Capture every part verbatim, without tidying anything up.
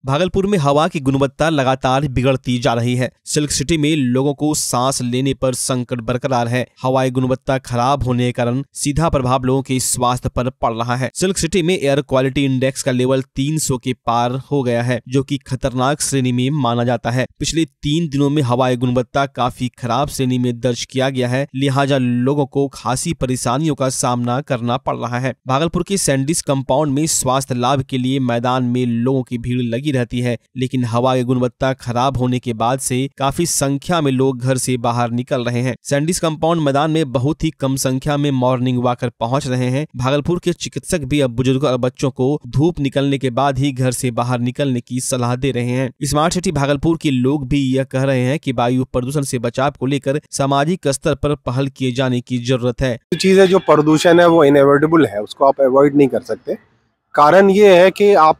भागलपुर में हवा की गुणवत्ता लगातार बिगड़ती जा रही है। सिल्क सिटी में लोगों को सांस लेने पर संकट बरकरार है। हवाई गुणवत्ता खराब होने के कारण सीधा प्रभाव लोगों के स्वास्थ्य पर पड़ रहा है। सिल्क सिटी में एयर क्वालिटी इंडेक्स का लेवल तीन सौ के पार हो गया है, जो कि खतरनाक श्रेणी में माना जाता है। पिछले तीन दिनों में हवाई गुणवत्ता काफी खराब श्रेणी में दर्ज किया गया है, लिहाजा लोगों को खासी परेशानियों का सामना करना पड़ रहा है। भागलपुर के सैंडिस कंपाउंड में स्वास्थ्य लाभ के लिए मैदान में लोगों की भीड़ लगी रहती है, लेकिन हवा की गुणवत्ता खराब होने के बाद से काफी संख्या में लोग घर से बाहर निकल रहे हैं। सैंडिस कंपाउंड मैदान में बहुत ही कम संख्या में मॉर्निंग वॉकर पहुंच रहे हैं। भागलपुर के चिकित्सक भी अब बुजुर्गों और बच्चों को धूप निकलने के बाद ही घर से बाहर निकलने की सलाह दे रहे हैं। स्मार्ट सिटी भागलपुर के लोग भी यह कह रहे हैं कि वायु प्रदूषण से बचाव को लेकर सामाजिक स्तर पर पहल किए जाने की जरूरत है। चीज है जो प्रदूषण है वो इनएविटेबल है, उसको आप अवॉइड नहीं कर सकते। कारण ये है कि आप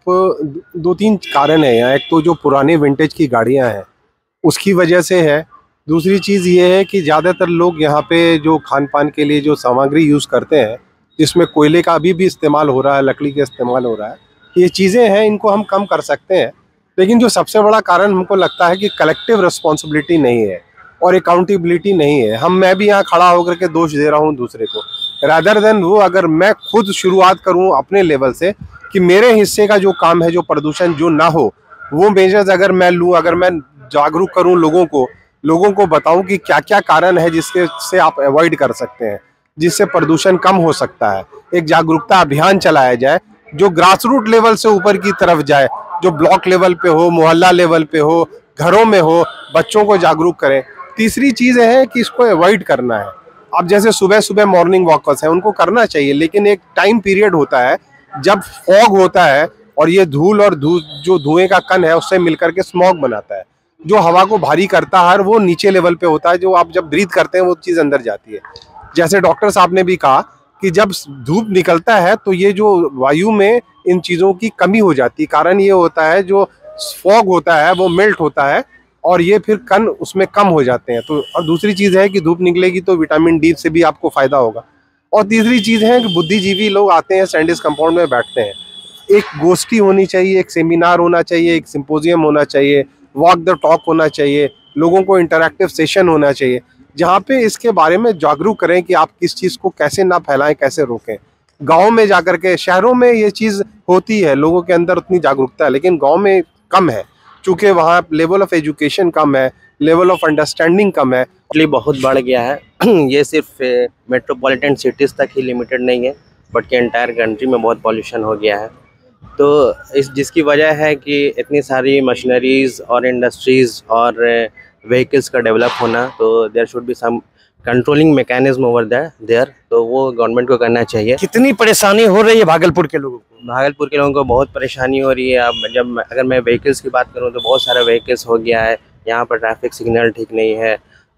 दो तीन कारण है यहाँ। एक तो जो पुराने विंटेज की गाड़ियाँ हैं उसकी वजह से है। दूसरी चीज़ ये है कि ज़्यादातर लोग यहाँ पे जो खान पान के लिए जो सामग्री यूज़ करते हैं, जिसमें कोयले का अभी भी इस्तेमाल हो रहा है, लकड़ी का इस्तेमाल हो रहा है, ये चीज़ें हैं, इनको हम कम कर सकते हैं। लेकिन जो सबसे बड़ा कारण हमको लगता है कि कलेक्टिव रिस्पॉन्सिबिलिटी नहीं है और अकाउंटेबिलिटी नहीं है। हम मैं भी यहाँ खड़ा होकर के दोष दे रहा हूँ दूसरे को, रादर देन वो अगर मैं खुद शुरुआत करूँ अपने लेवल से कि मेरे हिस्से का जो काम है, जो प्रदूषण जो ना हो, वो मेजर्स अगर मैं लूँ, अगर मैं जागरूक करूँ लोगों को, लोगों को बताऊँ कि क्या क्या कारण है जिसके से आप अवॉइड कर सकते हैं, जिससे प्रदूषण कम हो सकता है। एक जागरूकता अभियान चलाया जाए जो ग्रास रूट लेवल से ऊपर की तरफ जाए, जो ब्लॉक लेवल पे हो, मोहल्ला लेवल पे हो, घरों में हो, बच्चों को जागरूक करें। तीसरी चीज़ है कि इसको अवॉइड करना है। अब जैसे सुबह सुबह मॉर्निंग वॉकर्स हैं, उनको करना चाहिए, लेकिन एक टाइम पीरियड होता है जब फॉग होता है और ये धूल और धू जो धुएं का कण है उससे मिलकर के स्मॉग बनाता है, जो हवा को भारी करता है, और वो नीचे लेवल पे होता है। जो आप जब ब्रीथ करते हैं वो चीज़ अंदर जाती है। जैसे डॉक्टर साहब ने भी कहा कि जब धूप निकलता है तो ये जो वायु में इन चीज़ों की कमी हो जाती है। कारण ये होता है जो फॉग होता है वो मेल्ट होता है और ये फिर कण उसमें कम हो जाते हैं। तो और दूसरी चीज़ है कि धूप निकलेगी तो विटामिन डी से भी आपको फ़ायदा होगा। और तीसरी चीज़ है कि बुद्धिजीवी लोग आते हैं, सैंडिस कंपाउंड में बैठते हैं। एक गोष्ठी होनी चाहिए, एक सेमिनार होना चाहिए, एक सिंपोजियम होना चाहिए, वॉक द टॉक होना चाहिए, लोगों को इंटरैक्टिव सेशन होना चाहिए, जहाँ पे इसके बारे में जागरूक करें कि आप किस चीज़ को कैसे ना फैलाएं, कैसे रोकें। गाँव में जाकर के, शहरों में ये चीज़ होती है, लोगों के अंदर उतनी जागरूकता है, लेकिन गाँव में कम है, चूँकि वहाँ लेवल ऑफ एजुकेशन कम है, लेवल ऑफ अंडरस्टैंडिंग कम है। बहुत बढ़ गया है। ये सिर्फ मेट्रोपॉलिटन सिटीज़ तक ही लिमिटेड नहीं है, बट के एंटायर कंट्री में बहुत पॉल्यूशन हो गया है। तो इस जिसकी वजह है कि इतनी सारी मशीनरीज़ और इंडस्ट्रीज़ और व्हीकल्स का डेवलप होना, तो there should be some controlling mechanism over there. तो वो गवर्नमेंट को करना चाहिए। कितनी परेशानी हो रही है भागलपुर के लोगों को? भागलपुर के लोगों को बहुत परेशानी हो रही है। अब जब अगर मैं व्हीकल्स की बात करूँ तो बहुत सारा व्हीकल्स हो गया है। यहाँ पर ट्रैफिक सिग्नल ठीक नहीं है,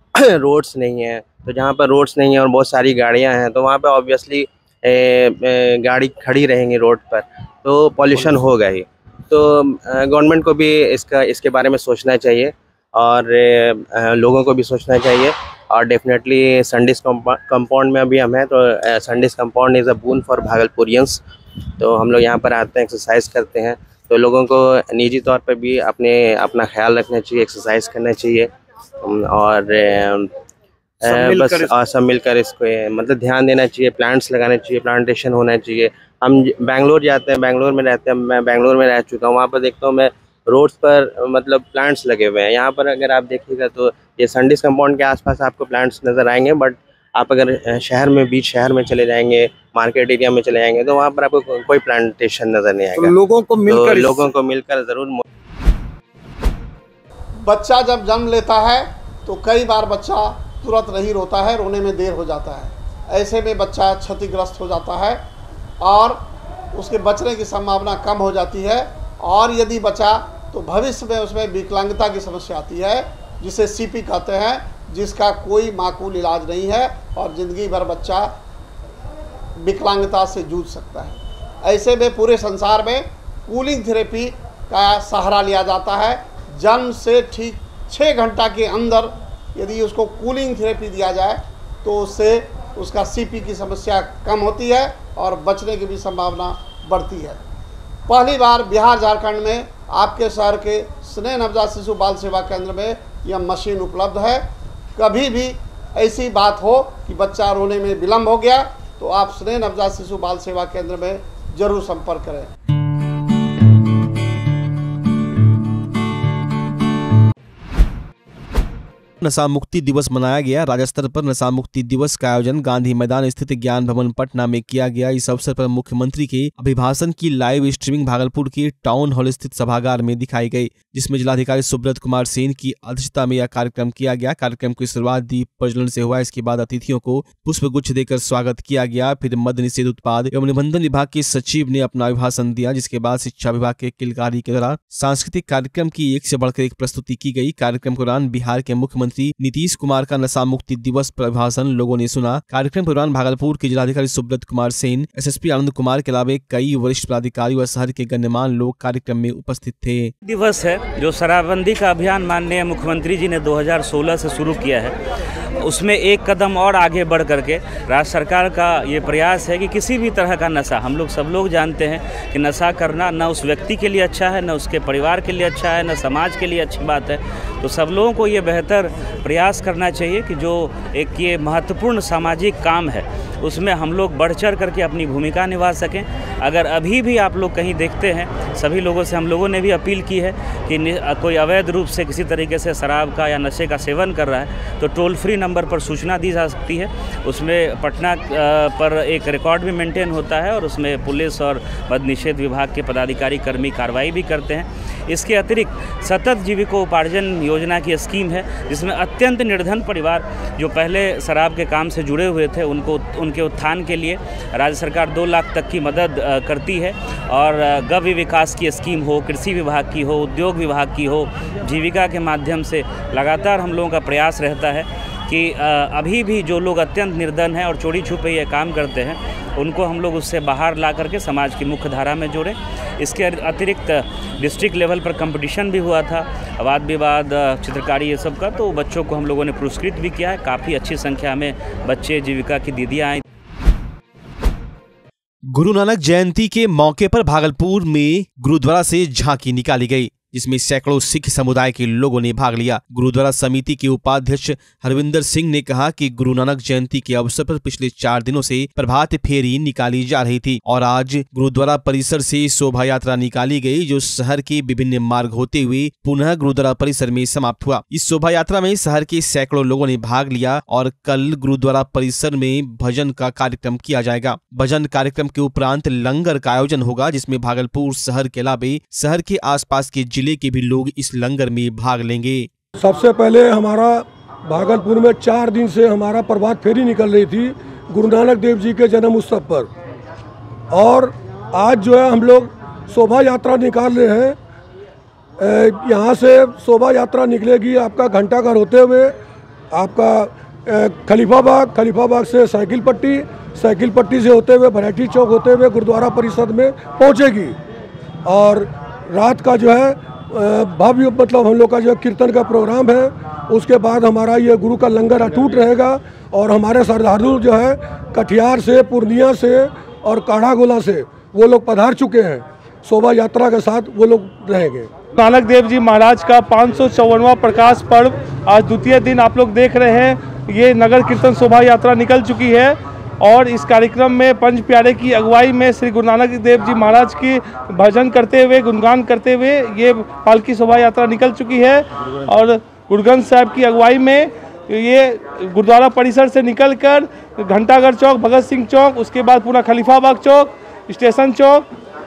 रोड्स नहीं है। तो जहाँ पर रोड्स नहीं है और बहुत सारी गाड़ियाँ हैं, तो वहाँ पर ऑब्वियसली गाड़ी खड़ी रहेंगी रोड पर, तो पॉल्यूशन होगा ही। तो गवर्नमेंट को भी इसका इसके बारे में सोचना चाहिए और लोगों को भी सोचना चाहिए। और डेफिनेटली सैंडिस कंपाउंड में अभी हम हैं, तो Sandis compound is a boon for Bhagalpurians. तो हम लोग यहाँ पर आते हैं, एक्सरसाइज करते हैं, तो लोगों को निजी तौर पर भी अपने अपना ख्याल रखना चाहिए, एक्सरसाइज करना चाहिए और सब बस और सब मिलकर इसको मतलब ध्यान देना चाहिए। प्लांट्स लगाना चाहिए, प्लांटेशन होना चाहिए। हम बेंगलोर जाते हैं, बेंगलोर में रहते हैं, मैं बेंगलोर में रह चुका हूँ, वहाँ पर देखता हूँ मैं रोड्स पर मतलब प्लांट्स लगे हुए हैं। यहाँ पर अगर आप देखिएगा तो ये सैंडिस कंपाउंड के आसपास आपको प्लांट्स नज़र आएंगे, बट आप अगर शहर में, बीच शहर में चले जाएंगे, मार्केट एरिया में चले जाएंगे, तो वहाँ पर आपको कोई प्लांटेशन नज़र नहीं आएगा। तो लोगों को मिलकर तो लोगों को मिलकर ज़रूर। बच्चा जब जन्म लेता है तो कई बार बच्चा तुरंत नहीं रोता है, रोने में देर हो जाता है। ऐसे में बच्चा क्षतिग्रस्त हो जाता है और उसके बचने की संभावना कम हो जाती है। और यदि बचा तो भविष्य में उसमें विकलांगता की समस्या आती है, जिसे सीपी कहते हैं, जिसका कोई माकूल इलाज नहीं है और ज़िंदगी भर बच्चा विकलांगता से जूझ सकता है। ऐसे में पूरे संसार में कूलिंग थेरेपी का सहारा लिया जाता है। जन्म से ठीक छः घंटा के अंदर यदि उसको कूलिंग थेरेपी दिया जाए तो उससे उसका सीपी की समस्या कम होती है और बचने की भी संभावना बढ़ती है। पहली बार बिहार झारखंड में आपके शहर के स्नेह नवजात शिशु बाल सेवा केंद्र में यह मशीन उपलब्ध है। कभी भी ऐसी बात हो कि बच्चा रोने में विलम्ब हो गया तो आप स्नेह नवजात शिशु बाल सेवा केंद्र में जरूर संपर्क करें। नशा मुक्ति दिवस मनाया गया। राज्य स्तर पर नशा मुक्ति दिवस का आयोजन गांधी मैदान स्थित ज्ञान भवन पटना में किया गया। इस अवसर पर मुख्यमंत्री के अभिभाषण की लाइव स्ट्रीमिंग भागलपुर के टाउन हॉल स्थित सभागार में दिखाई गई, जिसमें जिलाधिकारी सुब्रत कुमार सेन की अध्यक्षता में यह कार्यक्रम किया गया। कार्यक्रम की शुरुआत दीप प्रज्वलन से हुआ। इसके बाद अतिथियों को पुष्प गुच्छ देकर स्वागत किया गया। फिर मद्य निषेध उत्पाद एवं निबंधन विभाग के सचिव ने अपना अभिभाषण दिया, जिसके बाद शिक्षा विभाग के किलकारी के द्वारा सांस्कृतिक कार्यक्रम की एक से बढ़कर एक प्रस्तुति की गई। कार्यक्रम के दौरान बिहार के मुख्यमंत्री नीतीश कुमार का नशा मुक्ति दिवस पर अभिभाषण लोगों ने सुना। कार्यक्रम के दौरान भागलपुर के जिलाधिकारी सुब्रत कुमार सेन, एसएसपी आनंद कुमार के अलावा कई वरिष्ठ पदाधिकारी व शहर के गण्यमान्य लोग कार्यक्रम में उपस्थित थे। दिवस है जो शराबबंदी का अभियान माननीय मुख्यमंत्री जी ने दो हज़ार सोलह से शुरू किया है, उसमें एक कदम और आगे बढ़ करके राज्य सरकार का ये प्रयास है कि किसी भी तरह का नशा, हम लोग सब लोग जानते हैं कि नशा करना न उस व्यक्ति के लिए अच्छा है, न उसके परिवार के लिए अच्छा है, न समाज के लिए अच्छी बात है। तो सब लोगों को ये बेहतर प्रयास करना चाहिए कि जो एक ये महत्वपूर्ण सामाजिक काम है उसमें हम लोग बढ़ चढ़ करके अपनी भूमिका निभा सकें। अगर अभी भी आप लोग कहीं देखते हैं, सभी लोगों से हम लोगों ने भी अपील की है कि कोई अवैध रूप से किसी तरीके से शराब का या नशे का सेवन कर रहा है तो टोल फ्री नंबर पर सूचना दी जा सकती है। उसमें पटना पर एक रिकॉर्ड भी मेंटेन होता है और उसमें पुलिस और मद्य निषेध विभाग के पदाधिकारी कर्मी कार्रवाई भी करते हैं। इसके अतिरिक्त सतत जीविकोपार्जन योजना की स्कीम है, जिसमें अत्यंत निर्धन परिवार जो पहले शराब के काम से जुड़े हुए थे उनको उनके उत्थान के लिए राज्य सरकार दो लाख तक की मदद करती है। और गव्य विकास की स्कीम हो, कृषि विभाग की हो, उद्योग विभाग की हो, जीविका के माध्यम से लगातार हम लोगों का प्रयास रहता है कि अभी भी जो लोग अत्यंत निर्धन हैं और चोरी छुपे ये काम करते हैं उनको हम लोग उससे बाहर ला करके समाज की मुख्य धारा में जोड़ें। इसके अतिरिक्त डिस्ट्रिक्ट लेवल पर कंपटीशन भी हुआ था, वाद विवाद, चित्रकारी, ये सब का, तो बच्चों को हम लोगों ने पुरस्कृत भी किया है। काफ़ी अच्छी संख्या में बच्चे, जीविका की दीदियाँ आई। गुरु नानक जयंती के मौके पर भागलपुर में गुरुद्वारा से झांकी निकाली गई, जिसमें सैकड़ों सिख समुदाय के लोगों ने भाग लिया। गुरुद्वारा समिति के उपाध्यक्ष हरविंदर सिंह ने कहा कि गुरु नानक जयंती के अवसर पर पिछले चार दिनों से प्रभात फेरी निकाली जा रही थी और आज गुरुद्वारा परिसर से शोभा यात्रा निकाली गई, जो शहर के विभिन्न मार्ग होते हुए पुनः गुरुद्वारा परिसर में समाप्त हुआ। इस शोभा यात्रा में शहर के सैकड़ों लोगों ने भाग लिया और कल गुरुद्वारा परिसर में भजन का कार्यक्रम किया जाएगा। भजन कार्यक्रम के उपरांत लंगर का आयोजन होगा, जिसमें भागलपुर शहर के अलावा शहर के आसपास के जिले के भी लोग इस लंगर में भाग लेंगे। सबसे पहले हमारा भागलपुर में चार दिन से हमारा प्रभात फेरी निकल रही थी गुरु नानक देव जी के जन्म उत्सव पर, और आज जो है हम लोग शोभा यात्रा निकाल रहे हैं। यहाँ से शोभा यात्रा निकलेगी आपका घंटाघर होते हुए आपका खलीफा बाग, खलीफा बाग से साइकिल पट्टी, साइकिल पट्टी से होते हुए वैरायटी चौक होते हुए गुरुद्वारा परिषद में पहुँचेगी। और रात का जो है भव्य मतलब हम लोग का जो कीर्तन का प्रोग्राम है, उसके बाद हमारा ये गुरु का लंगर अटूट रहेगा। और हमारे श्रद्धालु जो है कटिहार से, पूर्णिया से और काढ़ागोला से वो लोग पधार चुके हैं। शोभा यात्रा के साथ वो लोग रहेंगे। नानक देव जी महाराज का पाँच सौ चौवनवा प्रकाश पर्व आज द्वितीय दिन आप लोग देख रहे हैं। ये नगर कीर्तन शोभा यात्रा निकल चुकी है और इस कार्यक्रम में पंच प्यारे की अगुवाई में श्री गुरु नानक देव जी महाराज की भजन करते हुए, गुणगान करते हुए ये पालकी शोभा यात्रा निकल चुकी है। और गुरुग्रंथ साहब की अगुवाई में ये गुरुद्वारा परिसर से निकलकर घंटाघर चौक, भगत सिंह चौक, उसके बाद पूरा खलीफाबाग चौक, स्टेशन चौक,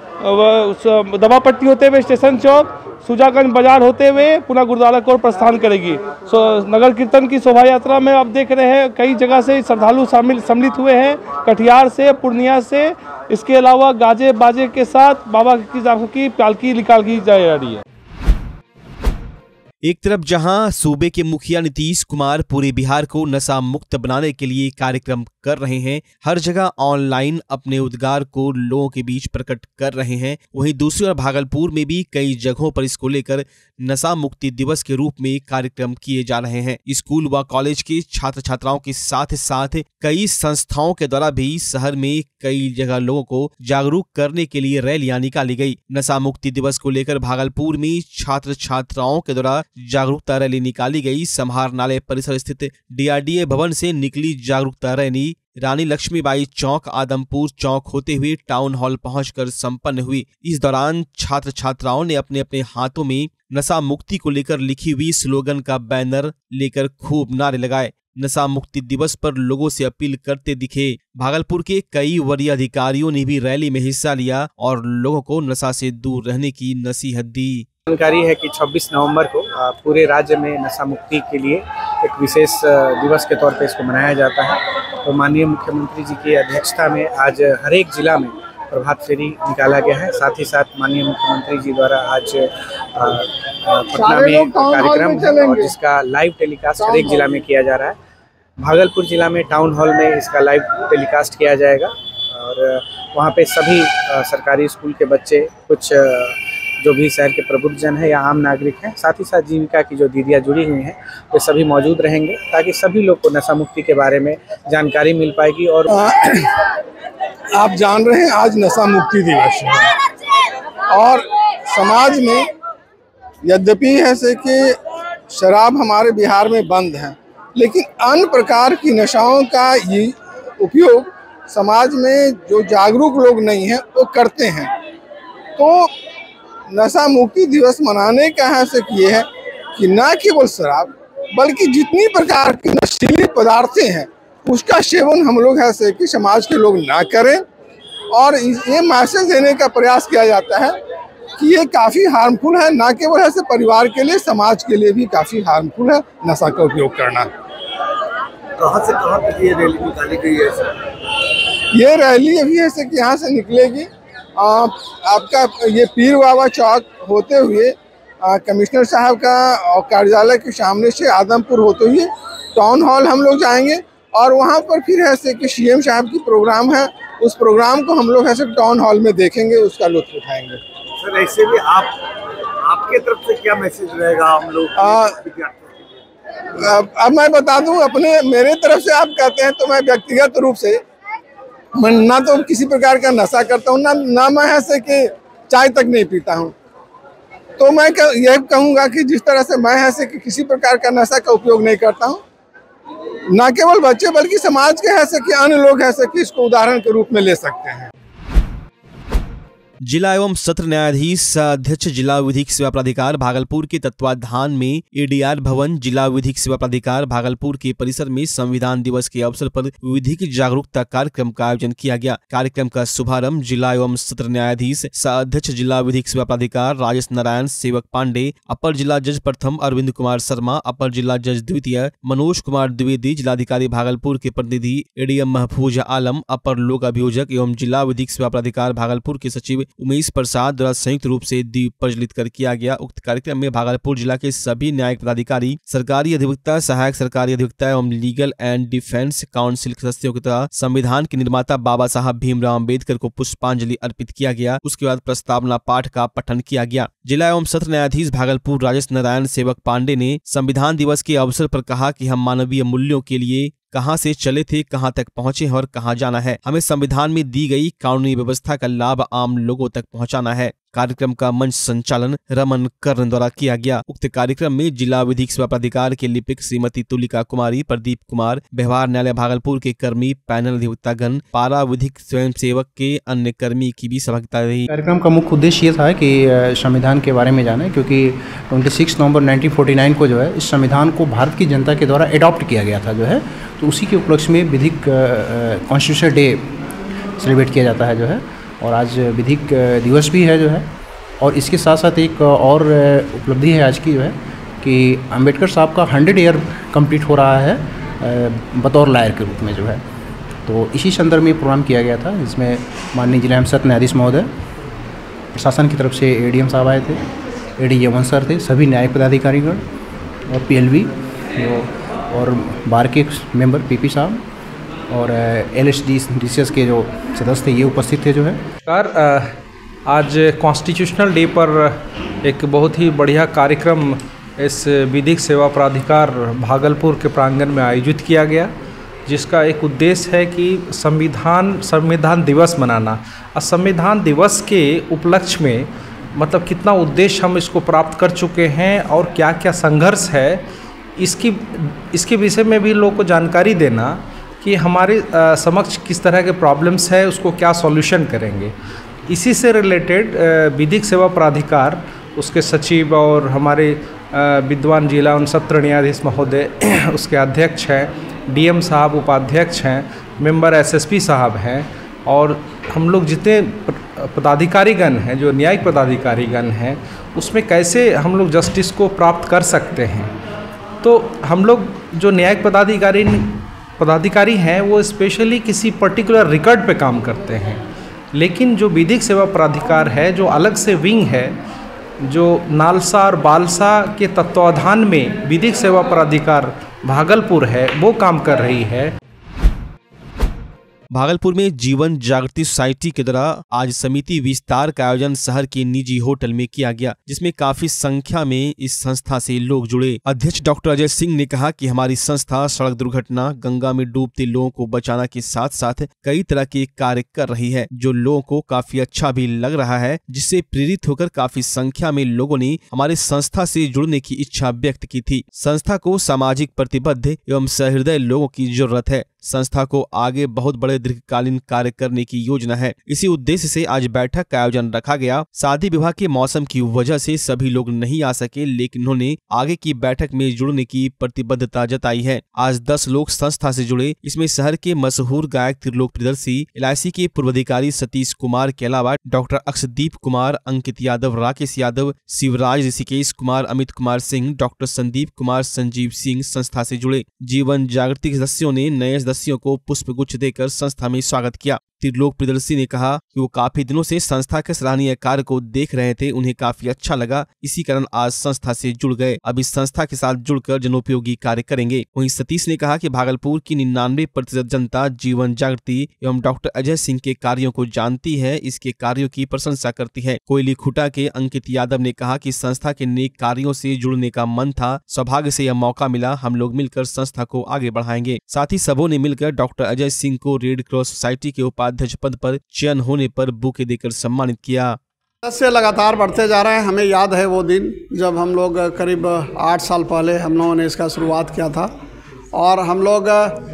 दवा पट्टी होते हुए स्टेशन चौक, सुजागंज बाजार होते हुए पुनः गुरुद्वारा को प्रस्थान करेगी। सो नगर कीर्तन की शोभा यात्रा में आप देख रहे हैं कई जगह से श्रद्धालु शामिल सम्मिलित हुए हैं, कटिहार से, पूर्णिया से। इसके अलावा गाजे बाजे के साथ बाबा की की पालकी निकाली जा रही है। एक तरफ जहां सूबे के मुखिया नीतीश कुमार पूरे बिहार को नशा मुक्त बनाने के लिए कार्यक्रम कर रहे हैं, हर जगह ऑनलाइन अपने उद्गार को लोगों के बीच प्रकट कर रहे हैं। वहीं दूसरी ओर भागलपुर में भी कई जगहों पर इसको लेकर नशा मुक्ति दिवस के रूप में कार्यक्रम किए जा रहे हैं। स्कूल व कॉलेज के छात्र छात्राओं के साथ साथ कई संस्थाओं के द्वारा भी शहर में कई जगह लोगों को जागरूक करने के लिए रैलियां निकाली गई। नशा मुक्ति दिवस को लेकर भागलपुर में छात्र छात्राओं के द्वारा जागरूकता रैली निकाली गई। समाहरणालय परिसर स्थित डी आर डी ए भवन से निकली जागरूकता रैली रानी लक्ष्मीबाई चौक, आदमपुर चौक होते हुए टाउन हॉल पहुंचकर संपन्न हुई। इस दौरान छात्र छात्राओं ने अपने अपने हाथों में नशा मुक्ति को लेकर लिखी हुई स्लोगन का बैनर लेकर खूब नारे लगाए। नशा मुक्ति दिवस पर लोगों से अपील करते दिखे। भागलपुर के कई वरीय अधिकारियों ने भी रैली में हिस्सा लिया और लोगों को नशा से दूर रहने की नसीहत दी। जानकारी है कि छब्बीस नवंबर को पूरे राज्य में नशा मुक्ति के लिए एक विशेष दिवस के तौर पे इसको मनाया जाता है। तो माननीय मुख्यमंत्री जी की अध्यक्षता में आज हर एक जिला में प्रभात फेरी निकाला गया है। साथ ही साथ माननीय मुख्यमंत्री जी द्वारा आज पटना में कार्यक्रम है और जिसका लाइव टेलीकास्ट हर एक जिला में किया जा रहा है। भागलपुर जिला में टाउन हॉल में इसका लाइव टेलीकास्ट किया जाएगा और वहाँ पे सभी सरकारी स्कूल के बच्चे, कुछ जो भी शहर के प्रबुद्ध जन है या आम नागरिक हैं, साथ ही साथ जीविका की जो दीदियाँ जुड़ी हुई हैं, वे सभी मौजूद रहेंगे ताकि सभी लोग को नशा मुक्ति के बारे में जानकारी मिल पाएगी। और आप जान रहे हैं आज नशा मुक्ति दिवस है और समाज में यद्यपि है से कि शराब हमारे बिहार में बंद है, लेकिन अन्य प्रकार की नशाओं का ये उपयोग समाज में जो जागरूक लोग नहीं हैं वो करते हैं। तो नशा मुक्ति दिवस मनाने का है से ये है कि न केवल शराब बल्कि जितनी प्रकार की नशीली पदार्थें हैं उसका सेवन हम लोग है से कि समाज के लोग ना करें। और ये मैसेज देने का प्रयास किया जाता है कि ये काफ़ी हार्मफुल है, ना केवल ऐसे परिवार के लिए, समाज के लिए भी काफ़ी हार्मफुल है नशा का उपयोग करना। कहाँ से कहाँ तक ये रैली निकाली गई है सर? ये रैली अभी ऐसे कि यहाँ से निकलेगी आ, आपका ये पीर बाबा चौक होते हुए आ, कमिश्नर साहब का कार्यालय के सामने से आदमपुर होते हुए टाउन हॉल हम लोग जाएंगे और वहाँ पर फिर ऐसे कि सीएम साहब की प्रोग्राम है, उस प्रोग्राम को हम लोग ऐसे टाउन हॉल में देखेंगे, उसका लुत्फ उठाएंगे। सर ऐसे भी आप आपके तरफ से क्या मैसेज रहेगा हम लोग? अब मैं बता दूं, अपने मेरे तरफ से आप कहते हैं तो मैं व्यक्तिगत रूप से मैं ना तो किसी प्रकार का नशा करता हूं, ना ना मैं ऐसे कि चाय तक नहीं पीता हूं। तो मैं यह कहूंगा कि जिस तरह से मैं ऐसे कि किसी प्रकार का नशा का उपयोग नहीं करता हूं, ना केवल बच्चे बल्कि समाज के ऐसे कि अन्य लोग ऐसे कि इसको उदाहरण के रूप में ले सकते हैं। जिला एवं सत्र न्यायाधीश अध्यक्ष जिला विधिक सेवा प्राधिकार भागलपुर के तत्वाधान में एडीआर भवन जिला विधिक सेवा प्राधिकार भागलपुर के परिसर में संविधान दिवस के अवसर पर विधिक जागरूकता कार्यक्रम का आयोजन किया गया। कार्यक्रम का शुभारंभ जिला एवं सत्र न्यायाधीश अध्यक्ष जिला विधिक सेवा प्राधिकार राजेश नारायण सेवक पांडे, अपर जिला जज प्रथम अरविंद कुमार शर्मा, अपर जिला जज द्वितीय मनोज कुमार द्विवेदी, जिलाधिकारी भागलपुर के प्रतिनिधि एडीएम महफूज आलम, अपर लोक अभियोजक एवं जिला विधिक सेवा प्राधिकार भागलपुर के सचिव उमेश प्रसाद द्वारा संयुक्त रूप से दीप प्रज्वलित कर किया गया। उक्त कार्यक्रम में भागलपुर जिला के सभी न्यायिक पदाधिकारी, सरकारी अधिवक्ता, सहायक सरकारी अधिवक्ता एवं लीगल एंड डिफेंस काउंसिल सदस्यों की तरह संविधान के निर्माता बाबा साहब भीमराव अम्बेडकर को पुष्पांजलि अर्पित किया गया। उसके बाद प्रस्तावना पाठ का पठन किया गया। जिला एवं सत्र न्यायाधीश भागलपुर राजेश नारायण सेवक पांडे ने संविधान दिवस के अवसर पर कहा कि हम मानवीय मूल्यों के लिए कहां से चले थे, कहां तक पहुंचे हैं और कहां जाना है। हमें संविधान में दी गई कानूनी व्यवस्था का लाभ आम लोगों तक पहुंचाना है। कार्यक्रम का मंच संचालन रमन कर्ण द्वारा किया गया। उक्त कार्यक्रम में जिला विधिक सेवा प्राधिकार के लिपिक श्रीमती तुलिका कुमारी, प्रदीप कुमार, व्यवहार न्यायालय भागलपुर के कर्मी, पैनल अधिवक्तागण, पारा विधिक स्वयं सेवक के अन्य कर्मी की भी सहभागिता रही। कार्यक्रम का मुख्य उद्देश्य ये था कि संविधान के बारे में जाने, क्योंकि छब्बीस नवंबर उन्नीस सौ उनचास को जो है इस संविधान को भारत की जनता के द्वारा एडॉप्ट किया गया था जो है, तो उसी के उपलक्ष्य में विधिक कॉन्स्टिट्यूशन डे सेलिब्रेट किया जाता है जो है, और आज विधिक दिवस भी है जो है। और इसके साथ साथ एक और उपलब्धि है आज की जो है कि अंबेडकर साहब का हंड्रेड ईयर कंप्लीट हो रहा है बतौर लायर के रूप में जो है, तो इसी संदर्भ में प्रोग्राम किया गया था। इसमें माननीय जिला एवं सत्र न्यायाधीश महोदय, प्रशासन की तरफ से एडीएम साहब आए थे, एडी यमन सर थे, सभी न्यायिक पदाधिकारीगण और पीएलबी और बार के मेंबर पीपी साहब और L S D D C S के जो सदस्य थे ये उपस्थित थे जो है। सर आज कॉन्स्टिट्यूशनल डे पर एक बहुत ही बढ़िया कार्यक्रम इस विधिक सेवा प्राधिकार भागलपुर के प्रांगण में आयोजित किया गया, जिसका एक उद्देश्य है कि संविधान संविधान दिवस मनाना। और संविधान दिवस के उपलक्ष्य में मतलब कितना उद्देश्य हम इसको प्राप्त कर चुके हैं और क्या क्या संघर्ष है, इसकी इसके विषय में भी लोगों को जानकारी देना कि हमारे समक्ष किस तरह के प्रॉब्लम्स है, उसको क्या सॉल्यूशन करेंगे। इसी से रिलेटेड विधिक सेवा प्राधिकार, उसके सचिव और हमारे विद्वान जिला उन सत्र न्यायाधीश महोदय उसके अध्यक्ष हैं, डीएम साहब उपाध्यक्ष हैं, मेंबर एसएसपी साहब हैं, और हम लोग जितने पदाधिकारीगण हैं, जो न्यायिक पदाधिकारीगण हैं, उसमें कैसे हम लोग जस्टिस को प्राप्त कर सकते हैं। तो हम लोग जो न्यायिक पदाधिकारी पदाधिकारी हैं वो स्पेशली किसी पर्टिकुलर रिकॉर्ड पे काम करते हैं, लेकिन जो विधिक सेवा प्राधिकार है, जो अलग से विंग है, जो नालसा और बालसा के तत्वाधान में विधिक सेवा प्राधिकार भागलपुर है, वो काम कर रही है। भागलपुर में जीवन जागृति सोसाइटी के द्वारा आज समिति विस्तार का आयोजन शहर के निजी होटल में किया गया, जिसमें काफी संख्या में इस संस्था से लोग जुड़े। अध्यक्ष डॉक्टर अजय सिंह ने कहा कि हमारी संस्था सड़क दुर्घटना, गंगा में डूबते लोगों को बचाना के साथ साथ कई तरह के कार्य कर रही है, जो लोगों को काफी अच्छा भी लग रहा है, जिससे प्रेरित होकर काफी संख्या में लोगों ने हमारे संस्था से जुड़ने की इच्छा व्यक्त की थी। संस्था को सामाजिक प्रतिबद्ध एवं सहृदय लोगों की जरूरत है। संस्था को आगे बहुत बड़े दीर्घकालीन कार्य करने की योजना है। इसी उद्देश्य से आज बैठक का आयोजन रखा गया। शादी विवाह के मौसम की वजह से सभी लोग नहीं आ सके, लेकिन उन्होंने आगे की बैठक में जुड़ने की प्रतिबद्धता जताई है। आज दस लोग संस्था से जुड़े। इसमें शहर के मशहूर गायक Trilok Priyadarshi, L I C के पूर्व अधिकारी सतीश कुमार के अलावा डॉक्टर अक्षदीप कुमार, अंकित यादव, राकेश यादव, शिवराज, ऋषिकेश कुमार, अमित कुमार सिंह, डॉक्टर संदीप कुमार, संजीव सिंह संस्था से जुड़े। जीवन जागृति के सदस्यों ने नए सदस्यों को पुष्प गुच्छ देकर संस्था में स्वागत किया। त्रिलोक प्रियदर्शी ने कहा कि वो काफी दिनों से संस्था के सराहनीय कार्य को देख रहे थे, उन्हें काफी अच्छा लगा, इसी कारण आज संस्था से जुड़ गए। अब इस संस्था के साथ जुड़कर जनोपयोगी कार्य करेंगे। वहीं सतीश ने कहा कि भागलपुर की निन्यानवे प्रतिशत जनता जीवन जागृति एवं डॉक्टर अजय सिंह के कार्यों को जानती है, इसके कार्यों की प्रशंसा करती है। कोयली खुटा के अंकित यादव ने कहा कि संस्था के नेक कार्यों से जुड़ने का मन था, सौभाग्य से यह मौका मिला, हम लोग मिलकर संस्था को आगे बढ़ाएंगे। साथ ही सबों ने मिलकर डॉक्टर अजय सिंह को रेड क्रॉस सोसाइटी के उपाध्यक्ष पद पर चयन होने पर बुके देकर सम्मानित किया। सदस्य लगातार बढ़ते जा रहे हैं। हमें याद है वो दिन जब हम लोग करीब आठ साल पहले हम लोगों ने इसका शुरुआत किया था, और हम लोग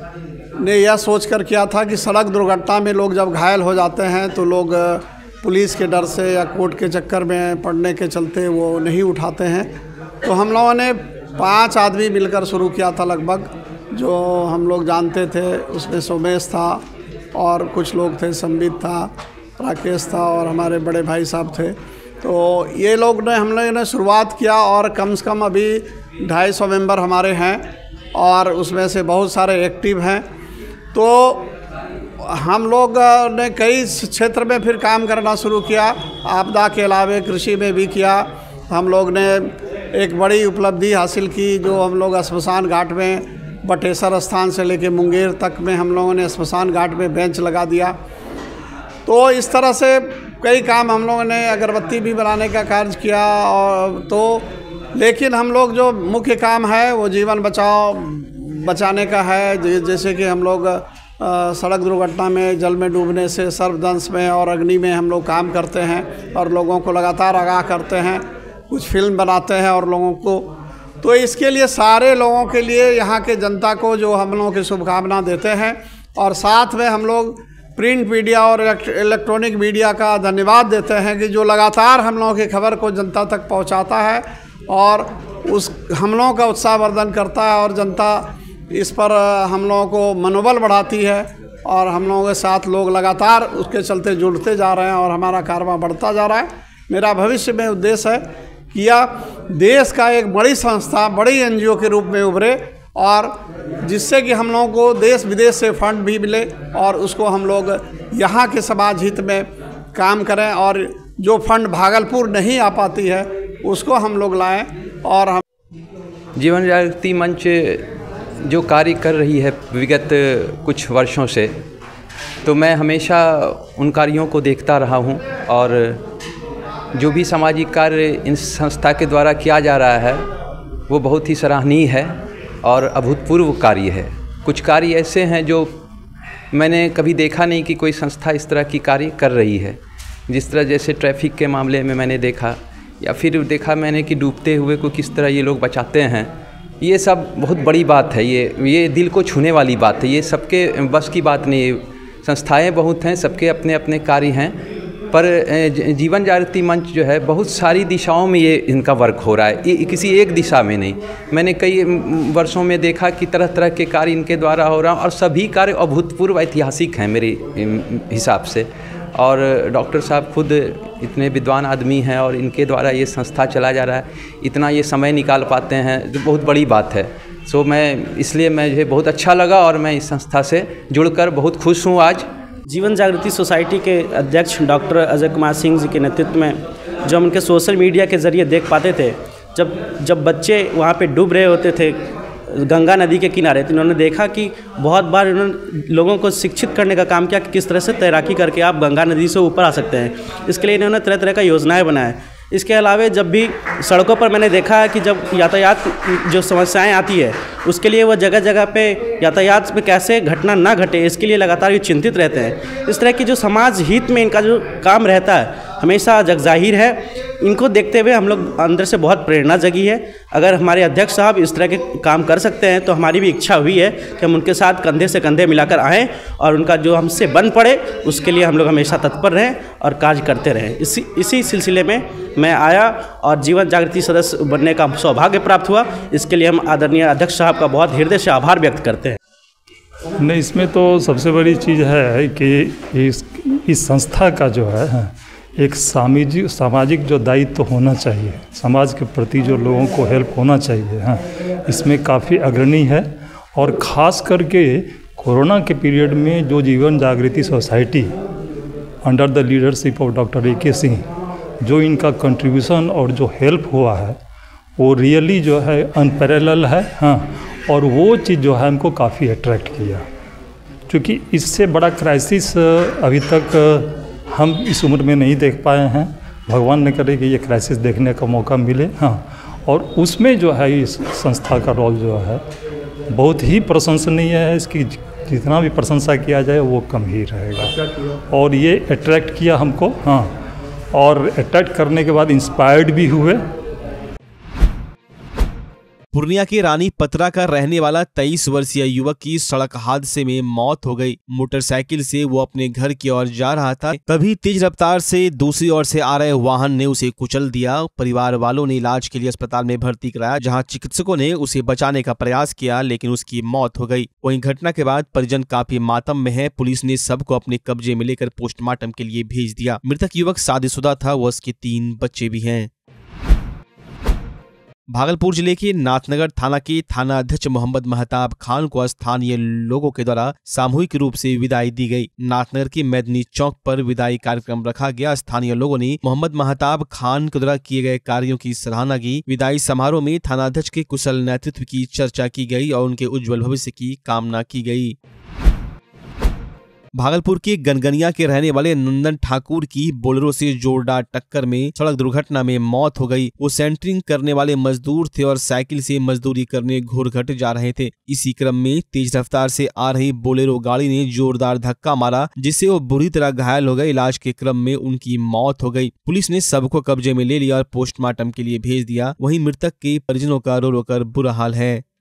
ने यह सोचकर किया था कि सड़क दुर्घटना में लोग जब घायल हो जाते हैं तो लोग पुलिस के डर से या कोर्ट के चक्कर में पड़ने के चलते वो नहीं उठाते हैं। तो हम लोगों ने पाँच आदमी मिलकर शुरू किया था लगभग, जो हम लोग जानते थे। उसमें सोमेश था और कुछ लोग थे, संबित था, राकेश था और हमारे बड़े भाई साहब थे। तो ये लोग ने हम लोगों ने शुरुआत किया, और कम से कम अभी ढाई सौ मेंबर हमारे हैं, और उसमें से बहुत सारे एक्टिव हैं। तो हम लोग ने कई क्षेत्र में फिर काम करना शुरू किया, आपदा के अलावा कृषि में भी किया। हम लोग ने एक बड़ी उपलब्धि हासिल की, जो हम लोग श्मशान घाट में बटेश्वर स्थान से लेके मुंगेर तक में हम लोगों ने श्मशान घाट में बेंच लगा दिया। तो इस तरह से कई काम हम लोगों ने, अगरबत्ती भी बनाने का कार्य किया। और तो लेकिन हम लोग जो मुख्य काम है वो जीवन बचाओ बचाने का है। जैसे कि हम लोग आ, सड़क दुर्घटना में, जल में डूबने से, सर्पदंश में और अग्नि में हम लोग काम करते हैं और लोगों को लगातार आगाह करते हैं। कुछ फिल्म बनाते हैं और लोगों को, तो इसके लिए सारे लोगों के लिए, यहाँ के जनता को जो हम लोगों की शुभकामना देते हैं, और साथ में हम लोग प्रिंट मीडिया और इलेक्ट्रॉनिक मीडिया का धन्यवाद देते हैं कि जो लगातार हम लोगों की खबर को जनता तक पहुँचाता है और उस हम लोगों का उत्साहवर्धन करता है, और जनता इस पर हम लोगों को मनोबल बढ़ाती है, और हम लोगों के साथ लोग लगातार उसके चलते जुड़ते जा रहे हैं और हमारा कारवां बढ़ता जा रहा है। मेरा भविष्य में उद्देश्य है कि यह देश का एक बड़ी संस्था, बड़ी एनजीओ के रूप में उभरे, और जिससे कि हम लोगों को देश विदेश से फंड भी मिले और उसको हम लोग यहाँ के समाज हित में काम करें, और जो फंड भागलपुर नहीं आ पाती है उसको हम लोग लाएं। और हम जीवन जागृति मंच जो कार्य कर रही है विगत कुछ वर्षों से, तो मैं हमेशा उन कार्यों को देखता रहा हूं और जो भी सामाजिक कार्य इन संस्था के द्वारा किया जा रहा है वो बहुत ही सराहनीय है और अभूतपूर्व कार्य है। कुछ कार्य ऐसे हैं जो मैंने कभी देखा नहीं कि कोई संस्था इस तरह की कार्य कर रही है। जिस तरह जैसे ट्रैफिक के मामले में मैंने देखा, या फिर देखा मैंने कि डूबते हुए को किस तरह ये लोग बचाते हैं। ये सब बहुत बड़ी बात है, ये ये दिल को छूने वाली बात है। ये सबके बस की बात नहीं है। संस्थाएँ बहुत हैं, सबके अपने अपने कार्य हैं, पर जीवन जागृति मंच जो है बहुत सारी दिशाओं में ये इनका वर्क हो रहा है, ये किसी एक दिशा में नहीं। मैंने कई वर्षों में देखा कि तरह तरह के कार्य इनके द्वारा हो रहा है और सभी कार्य अभूतपूर्व ऐतिहासिक हैं मेरे हिसाब से। और डॉक्टर साहब खुद इतने विद्वान आदमी हैं और इनके द्वारा ये संस्था चला जा रहा है, इतना ये समय निकाल पाते हैं, तो बहुत बड़ी बात है। सो मैं इसलिए मुझे बहुत अच्छा लगा और मैं इस संस्था से जुड़कर बहुत खुश हूँ। आज जीवन जागृति सोसाइटी के अध्यक्ष डॉक्टर अजय कुमार सिंह जी के नेतृत्व में जो हम उनके सोशल मीडिया के ज़रिए देख पाते थे, जब जब बच्चे वहाँ पे डूब रहे होते थे गंगा नदी के किनारे, तो इन्होंने देखा कि बहुत बार इन्होंने लोगों को शिक्षित करने का काम किया कि किस तरह से तैराकी करके आप गंगा नदी से ऊपर आ सकते हैं। इसके लिए इन्होंने तरह तरह का योजनाएँ बनाए। इसके अलावा जब भी सड़कों पर मैंने देखा है कि जब यातायात जो समस्याएं आती है उसके लिए वो जगह जगह पे यातायात में कैसे घटना ना घटे इसके लिए लगातार ये चिंतित रहते हैं। इस तरह की जो समाज हित में इनका जो काम रहता है हमेशा जगजाहिर है। इनको देखते हुए हम लोग अंदर से बहुत प्रेरणा जगी है। अगर हमारे अध्यक्ष साहब इस तरह के काम कर सकते हैं तो हमारी भी इच्छा हुई है कि हम उनके साथ कंधे से कंधे मिलाकर आएँ और उनका जो हमसे बन पड़े उसके लिए हम लोग हमेशा तत्पर रहें और कार्य करते रहें। इसी इसी सिलसिले में मैं आया और जीवन जागृति सदस्य बनने का सौभाग्य प्राप्त हुआ। इसके लिए हम आदरणीय अध्यक्ष साहब का बहुत हृदय से आभार व्यक्त करते हैं। नहीं, इसमें तो सबसे बड़ी चीज़ है कि इस इस संस्था का जो है एक सामाजिक सामाजिक जो दायित्व तो होना चाहिए, समाज के प्रति जो लोगों को हेल्प होना चाहिए, हाँ, इसमें काफ़ी अग्रणी है। और ख़ास करके कोरोना के पीरियड में जो Jeevan Jagriti society under the leadership of doctor A K Singh जो इनका कंट्रीब्यूशन और जो हेल्प हुआ है वो रियली जो है अनपैरेलल है, हाँ। और वो चीज़ जो है हमको काफ़ी अट्रैक्ट किया, क्योंकि इससे बड़ा क्राइसिस अभी तक हम इस उम्र में नहीं देख पाए हैं। भगवान ने करे कि ये क्राइसिस देखने का मौका मिले, हाँ। और उसमें जो है इस संस्था का रोल जो है बहुत ही प्रशंसनीय है। इसकी जितना भी प्रशंसा किया जाए वो कम ही रहेगा। और ये अट्रैक्ट किया हमको, हाँ, और अट्रैक्ट करने के बाद इंस्पायर्ड भी हुए। पूर्णिया के रानी पतरा का रहने वाला तेईस वर्षीय युवक की सड़क हादसे में मौत हो गई। मोटरसाइकिल से वो अपने घर की ओर जा रहा था, तभी तेज रफ्तार से दूसरी ओर से आ रहे वाहन ने उसे कुचल दिया। परिवार वालों ने इलाज के लिए अस्पताल में भर्ती कराया, जहां चिकित्सकों ने उसे बचाने का प्रयास किया, लेकिन उसकी मौत हो गई। वहीं घटना के बाद परिजन काफी मातम में है। पुलिस ने सबको अपने कब्जे में लेकर पोस्टमार्टम के लिए भेज दिया। मृतक युवक शादीशुदा था, वो उसके तीन बच्चे भी हैं। भागलपुर जिले के नाथनगर थाना के थाना अध्यक्ष मोहम्मद महताब खान को स्थानीय लोगों के द्वारा सामूहिक रूप से विदाई दी गई। नाथनगर के मैदनी चौक पर विदाई कार्यक्रम रखा गया। स्थानीय लोगों ने मोहम्मद महताब खान के द्वारा किए गए कार्यों की सराहना की। विदाई समारोह में थाना अध्यक्ष के कुशल नेतृत्व की चर्चा की गई और उनके उज्जवल भविष्य की कामना की गई। भागलपुर के गनगनिया के रहने वाले नंदन ठाकुर की बोलेरो से जोरदार टक्कर में सड़क दुर्घटना में मौत हो गई। वो सेंटरिंग करने वाले मजदूर थे और साइकिल से मजदूरी करने घोरघट जा रहे थे। इसी क्रम में तेज रफ्तार से आ रही बोलेरो गाड़ी ने जोरदार धक्का मारा, जिससे वो बुरी तरह घायल हो गए। इलाज के क्रम में उनकी मौत हो गई। पुलिस ने सबको कब्जे में ले लिया और पोस्टमार्टम के लिए भेज दिया। वहीं मृतक के परिजनों का रो रो कर बुरा हाल है।